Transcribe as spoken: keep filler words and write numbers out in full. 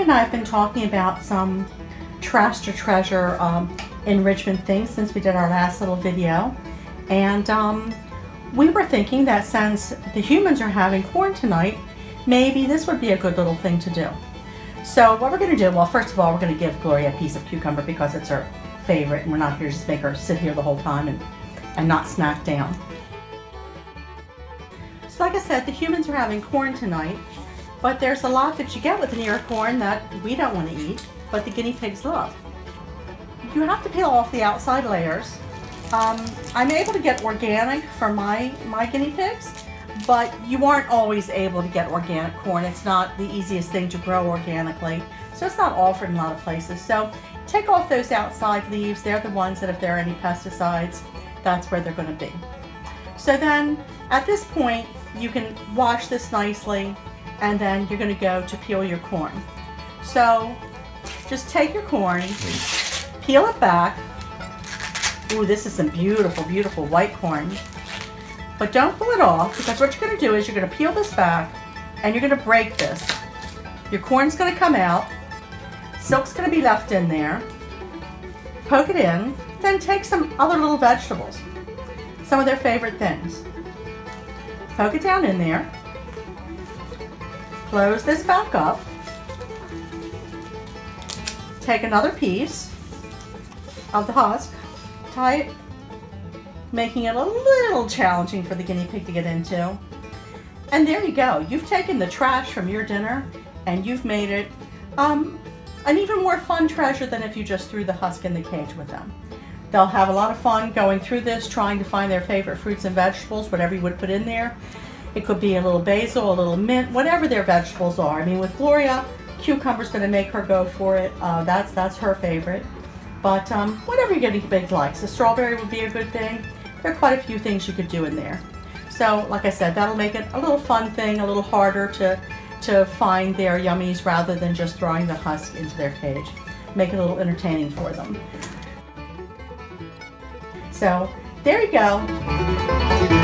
and I have been talking about some trash to treasure um, enrichment things since we did our last little video. And um, we were thinking that since the humans are having corn tonight, maybe this would be a good little thing to do. So what we're going to do, well, first of all, we're going to give Gloria a piece of cucumber because it's her favorite, and we're not here to just make her sit here the whole time and, and not snack down. So like I said, the humans are having corn tonight, but there's a lot that you get with an ear of corn that we don't want to eat, but the guinea pigs love. You have to peel off the outside layers. Um, I'm able to get organic for my, my guinea pigs, but you aren't always able to get organic corn. It's not the easiest thing to grow organically, so it's not offered in a lot of places. So take off those outside leaves. They're the ones that if there are any pesticides, that's where they're going to be. So then at this point, you can wash this nicely, and then you're going to go to peel your corn. So just take your corn, peel it back. Ooh, this is some beautiful, beautiful white corn. But don't pull it off, because what you're going to do is you're going to peel this back and you're going to break this. Your corn's going to come out, silk's going to be left in there. Poke it in, then take some other little vegetables, some of their favorite things. Poke it down in there. Close this back up. Take another piece of the husk, tie it, making it a little challenging for the guinea pig to get into. And there you go. You've taken the trash from your dinner and you've made it um, an even more fun treasure than if you just threw the husk in the cage with them. They'll have a lot of fun going through this, trying to find their favorite fruits and vegetables, whatever you would put in there. It could be a little basil, a little mint, whatever their vegetables are. I mean, with Gloria, cucumber's going to make her go for it. Uh, that's that's her favorite. But um, whatever your guinea pig likes. A strawberry would be a good thing. There are quite a few things you could do in there. So, like I said, that'll make it a little fun thing, a little harder to, to find their yummies rather than just throwing the husk into their cage. Make it a little entertaining for them. So, there you go.